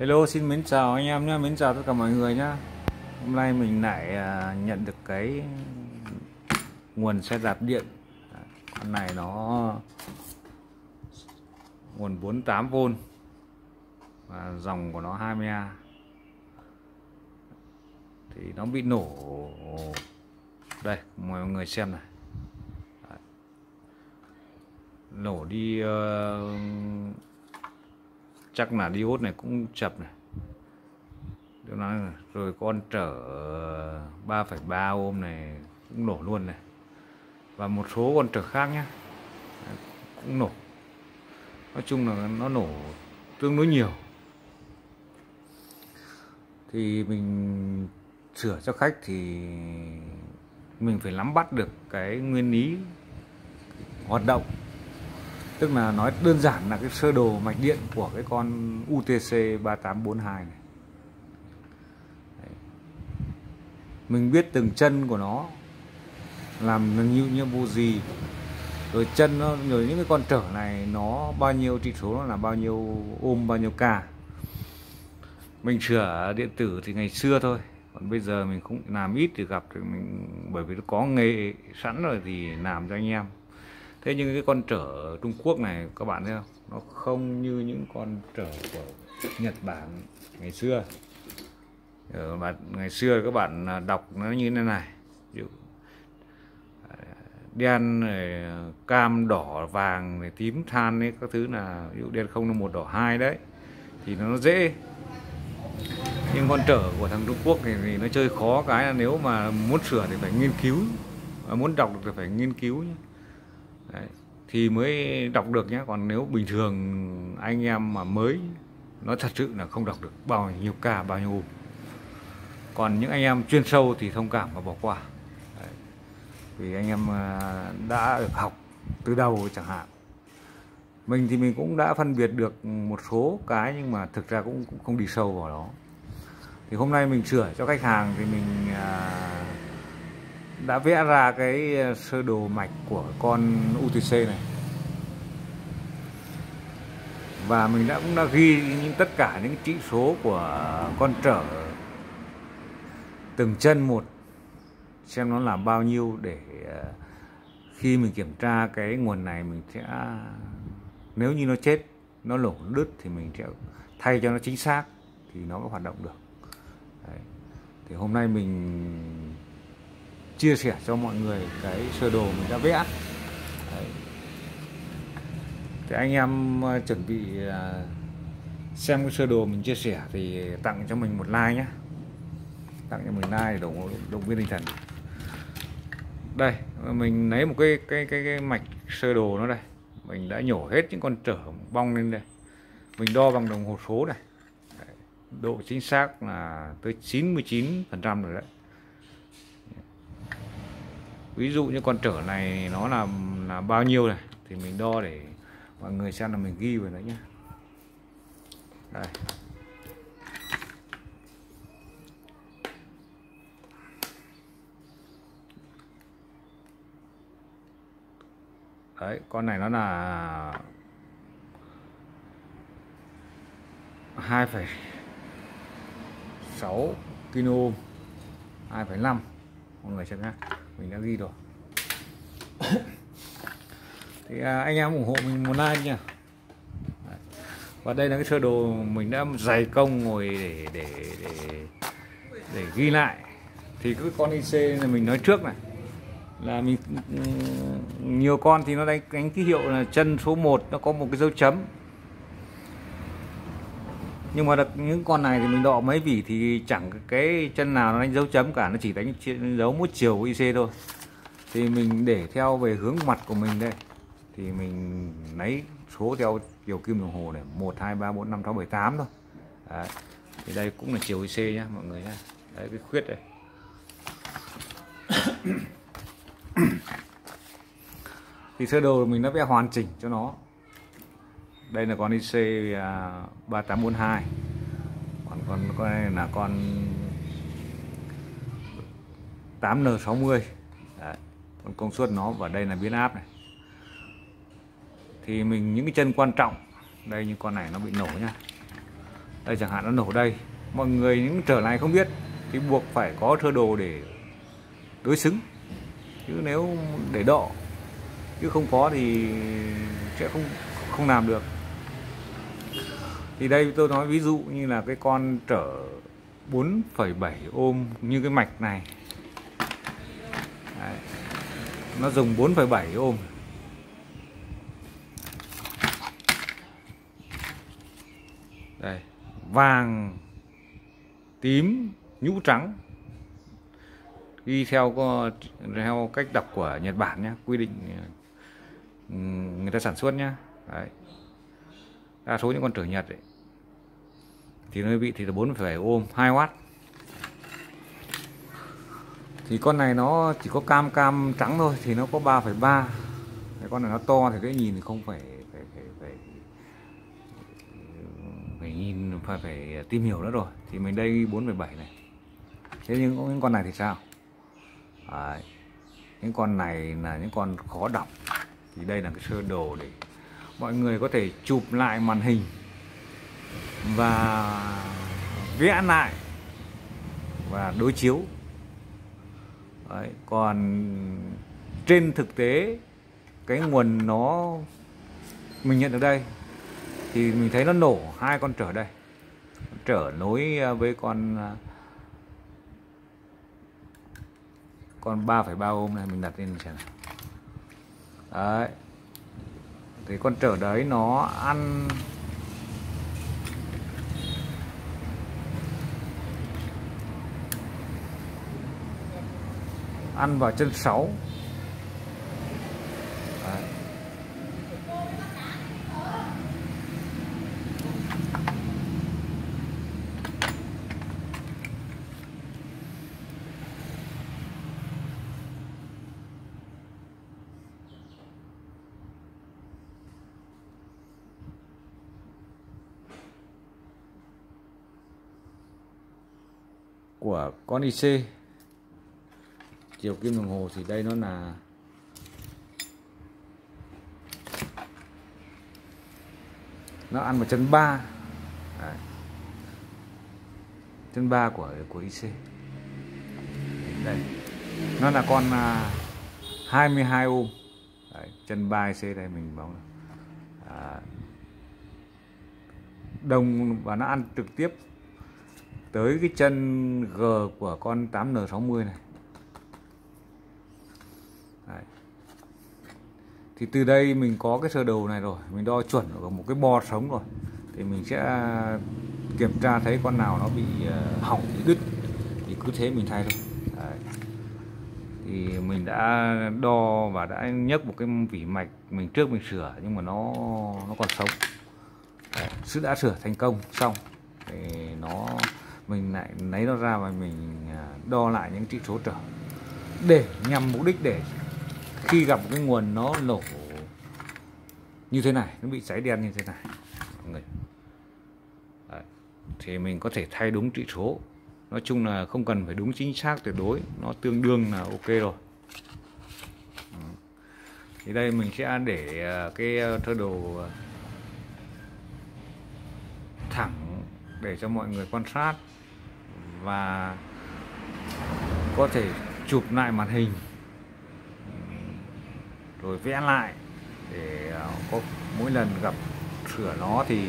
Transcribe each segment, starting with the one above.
Hello, xin mến chào anh em nhé, mến chào tất cả mọi người nhé. Hôm nay mình lại nhận được cái nguồn xe đạp điện. Con này nó nguồn 48V và dòng của nó 20A. Thì nó bị nổ. Đây, mọi người xem này. Nổ đi chắc là diode này cũng chập này. Rồi con trở 3,3 ohm này cũng nổ luôn này. Và một số con trở khác nhé cũng nổ. Nói chung là nó nổ tương đối nhiều. Thì mình sửa cho khách thì mình phải nắm bắt được cái nguyên lý hoạt động. Tức là nói đơn giản là cái sơ đồ mạch điện của cái con UTC 3842 này. Mình biết từng chân của nó làm nhiệm vụ gì, rồi chân nó, rồi những cái con trở này nó bao nhiêu trị số, nó là bao nhiêu ohm, bao nhiêu k. Mình sửa điện tử thì ngày xưa thôi, còn bây giờ mình cũng làm ít thì gặp thì mình, bởi vì nó có nghề sẵn rồi thì làm cho anh em. Thế nhưng cái con trở Trung Quốc này các bạn thấy không, nó không như những con trở của Nhật Bản ngày xưa. Ngày xưa các bạn đọc nó như thế này, ví dụ đen này, cam, đỏ, vàng này, tím, than ấy, các thứ là ví dụ đen 051 đỏ 2 đấy thì nó dễ. Nhưng con trở của thằng Trung Quốc thì nó chơi khó, cái là nếu mà muốn sửa thì phải nghiên cứu, và muốn đọc được thì phải nghiên cứu nhé. Đấy, thì mới đọc được nhé. Còn nếu bình thường anh em mà mới, nó thật sự là không đọc được bao nhiêu k, bao nhiêu ohm. Còn những anh em chuyên sâu thì thông cảm và bỏ qua. Đấy, vì anh em đã được học từ đầu chẳng hạn. Mình thì mình cũng đã phân biệt được một số cái, nhưng mà thực ra cũng không đi sâu vào đó. Thì hôm nay mình sửa cho khách hàng thì mình đã vẽ ra cái sơ đồ mạch của con UTC này. Và mình cũng đã ghi tất cả những trị số của con trở từng chân một, xem nó là bao nhiêu, để khi mình kiểm tra cái nguồn này mình sẽ, nếu như nó chết, nó nổ, nó đứt thì mình sẽ thay cho nó chính xác thì nó mới hoạt động được. Đấy. Thì hôm nay mình chia sẻ cho mọi người cái sơ đồ mình đã vẽ. Đấy. Thì anh em chuẩn bị xem cái sơ đồ mình chia sẻ thì tặng cho mình một like nhé, tặng cho mình like để động viên tinh thần. Đây mình lấy một cái mạch sơ đồ nó đây, mình đã nhổ hết những con trở bong lên đây, mình đo bằng đồng hồ số này. Đấy, độ chính xác là tới 99% rồi đấy. Ví dụ như con trở này nó là bao nhiêu này thì mình đo để mọi người xem là mình ghi vào đấy nhé. Đây. Đấy, con này nó là 2,6 kilo, 2,5, mọi người xem nhé, mình đã ghi rồi. Thì anh em ủng hộ mình một like nha. Đấy. Và đây là cái sơ đồ mình đã dày công ngồi để ghi lại. Thì cái con IC này mình nói trước này là mình nhiều con thì nó đánh ký hiệu là chân số 1 nó có một cái dấu chấm, nhưng mà những con này thì mình đọ mấy vỉ thì chẳng cái chân nào nó đánh dấu chấm cả, nó chỉ đánh dấu một chiều của IC thôi. Thì mình để theo về hướng mặt của mình đây thì mình lấy số theo chiều kim đồng hồ này, 1 2 3 4 5 6 7 8 thôi. Đấy. Thì đây cũng là chiều IC nhá mọi người nhá. Đấy, cái khuyết đây. Thì sơ đồ mình đã vẽ hoàn chỉnh cho nó. Đây là con IC 3842. Còn con này là con 8N60. Đấy, con công suất nó, và đây là biến áp này. Thì mình những cái chân quan trọng đây, như con này nó bị nổ nhá. Đây chẳng hạn nó nổ đây, mọi người những trở này không biết thì buộc phải có sơ đồ để đối xứng, chứ nếu để độ chứ không có thì sẽ không làm được. Thì đây tôi nói ví dụ như là cái con trở 4,7 ôm như cái mạch này. Đấy. Nó dùng 4,7 ôm. Đây, vàng, tím, nhũ trắng. Ghi theo cách đọc của Nhật Bản nhé, quy định người ta sản xuất nhé. Đấy. Đa số những con trở Nhật ấy, thì nơi bị thì là 4,7 ôm 2W. Thì con này nó chỉ có cam trắng thôi thì nó có 3,3. Cái con này nó to thì dễ nhìn thì không phải nhìn, phải tìm hiểu nữa rồi. Thì mình đây 4,7 này. Thế nhưng những con này thì sao? Đấy. Những con này là những con khó đọc. Thì đây là cái sơ đồ để mọi người có thể chụp lại màn hình và vẽ lại và đối chiếu. Đấy. Còn trên thực tế cái nguồn nó mình nhận được đây thì mình thấy nó nổ hai con trở đây, trở nối với con 3,3 ôm này, mình đặt lên xem nào. Đấy. Thì con trở đấy nó ăn vào chân 6. Đấy. Của con IC chiều kim đồng hồ thì đây nó là nó ăn vào chân 3. Đấy. Chân 3 của IC. Đây nó là con 22 ôm. Đấy, chân 3 IC đây mình bóng đồng, và nó ăn trực tiếp tới cái chân G của con 8N60 này. Đấy. Thì từ đây mình có cái sơ đồ này rồi, mình đo chuẩn ở một cái bo sống rồi, thì mình sẽ kiểm tra thấy con nào nó bị hỏng, bị đứt thì cứ thế mình thay thôi. Đấy. Thì mình đã đo và đã nhấc một cái vỉ mạch mình trước mình sửa nhưng mà nó còn sống. Đấy. Đã sửa thành công xong thì mình lại lấy nó ra và mình đo lại những chỉ số trở để nhằm mục đích để khi gặp một cái nguồn nó nổ như thế này, nó bị cháy đen như thế này mọi người. Đấy. Thì mình có thể thay đúng chỉ số. Nói chung là không cần phải đúng chính xác tuyệt đối, nó tương đương là ok rồi. Thì đây mình sẽ để cái sơ đồ thẳng để cho mọi người quan sát và có thể chụp lại màn hình rồi vẽ lại để có mỗi lần gặp sửa nó thì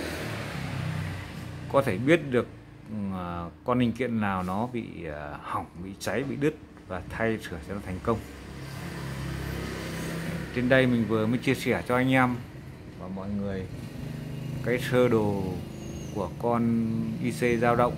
có thể biết được con linh kiện nào nó bị hỏng, bị cháy, bị đứt và thay sửa cho nó thành công. Trên đây mình vừa mới chia sẻ cho anh em và mọi người cái sơ đồ của con IC dao động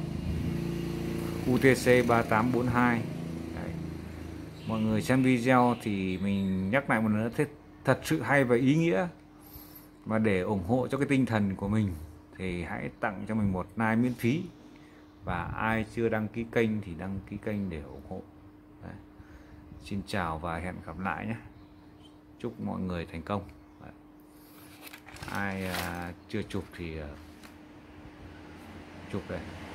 UTC 3842. Đấy. Mọi người xem video thì mình nhắc lại một lần nữa, thật sự hay và ý nghĩa. Và để ủng hộ cho cái tinh thần của mình thì hãy tặng cho mình một like miễn phí. Và ai chưa đăng ký kênh thì đăng ký kênh để ủng hộ. Đấy. Xin chào và hẹn gặp lại nhé. Chúc mọi người thành công. Đấy. Ai chưa chụp thì chụp đây.